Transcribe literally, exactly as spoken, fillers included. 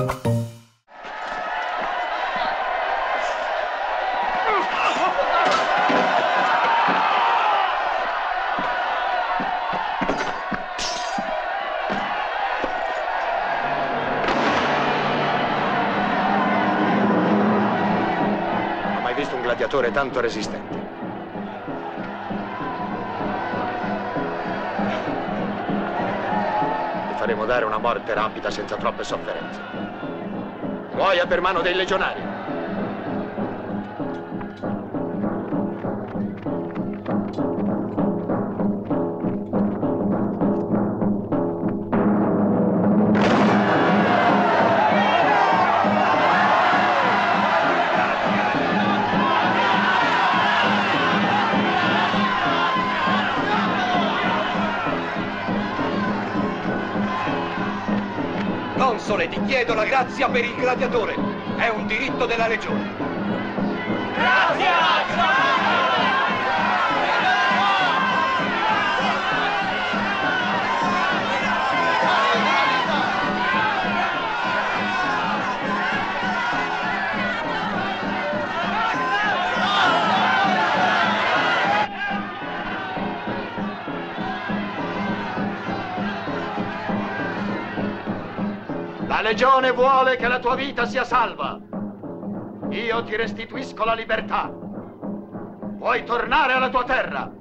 gladiatore tanto resistente. Ti faremo dare una morte rapida senza troppe sofferenze. Muoia per mano dei legionari. Console, ti chiedo la grazia per il gladiatore. È un diritto della legione. Grazie! La legione vuole che la tua vita sia salva. Io ti restituisco la libertà. Puoi tornare alla tua terra.